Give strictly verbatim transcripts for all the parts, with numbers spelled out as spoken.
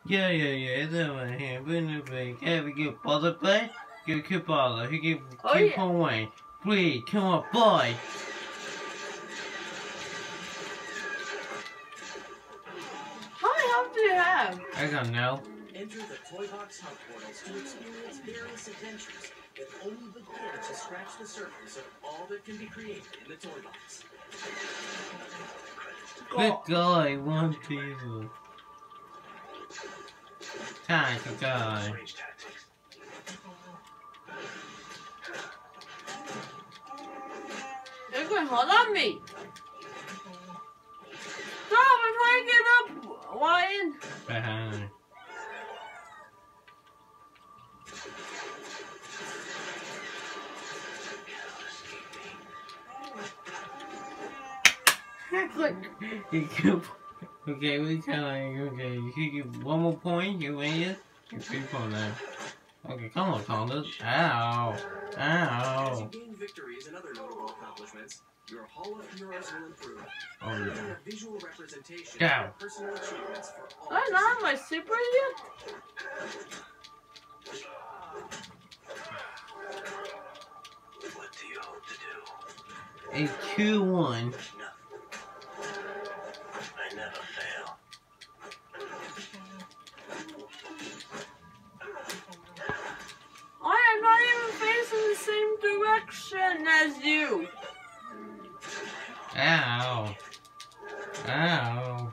Yeah, yeah, yeah, that one here. We're in the big. Have we get bother play? Get a keep bother. He keep Oh, keep yeah. on way. Please, come on, boy. How many health do you have? I don't know. Enter the Toy Box Hub portals to experience various adventures with only begin to scratch the surface of all that can be created in the Toy Box. Good guy, one people. Time to die. They're going hard on me. Stop! I'm trying to get up, Lion. Behind. Okay, we kind of okay. You can get one more point. You win it. You three point now. Okay, come on, Thomas. Ow, As ow. you gain victories and other notable accomplishments, your Hall of Heroes will improve. Oh Creating yeah. a visual representation Go. of your personal achievements for all I'm to not see. my super yet. What do you hope to do? A two one. I never fail. I am not even facing the same direction as you. Ow. Ow.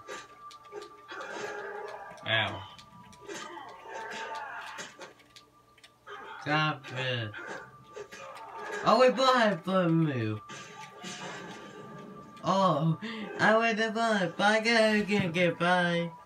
Ow. Stop it. Oh, wait, bye, bye, move. Oh, I went to bye. Bye, go again, goodbye.